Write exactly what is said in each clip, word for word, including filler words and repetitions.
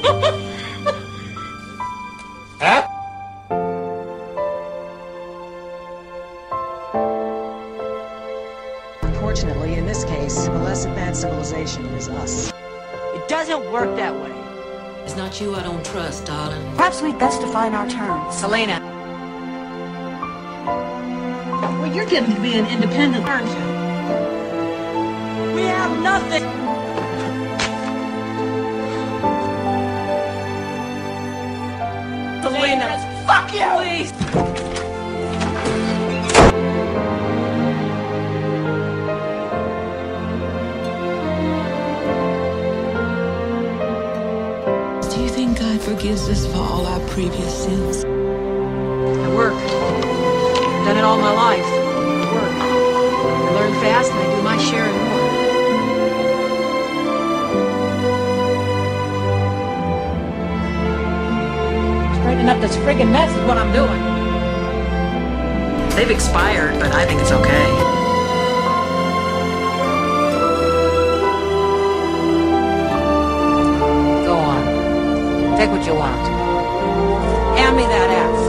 Huh? Unfortunately, in this case, the less advanced civilization is us. It doesn't work that way. It's not you I don't trust, darling. Perhaps we'd best define our terms. Selena. Well, you're getting to be an independent, aren't you? We have nothing. Selena, fuck you! Please. Do you think God forgives us for all our previous sins? I work. I've done it all my life. I work. I learn fast and I do my share and more. Straightening up this friggin' mess is what I'm doing. They've expired, but I think it's okay. Go on. Take what you want. Hand me that ass.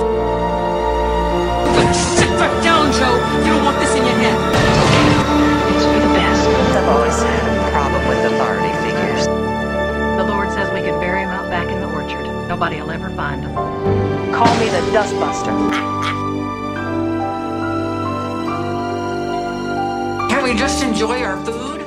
Sit back down, Joe. You don't want this in your head. It's for the best. I've always had a problem with authority figures. The Lord says we can bury him out back in the orchard. Nobody will ever find him. Call me the Dustbuster. Can we just enjoy our food?